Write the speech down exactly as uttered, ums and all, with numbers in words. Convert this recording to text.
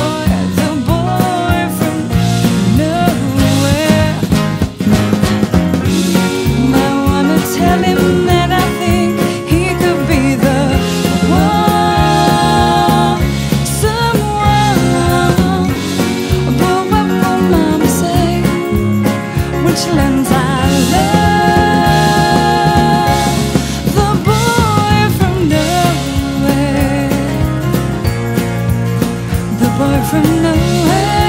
the boy from nowhere. I wanna tell him that I think he could be the one, someone. But what will Mama say? Which lens I love, the boy from nowhere, the boy from nowhere.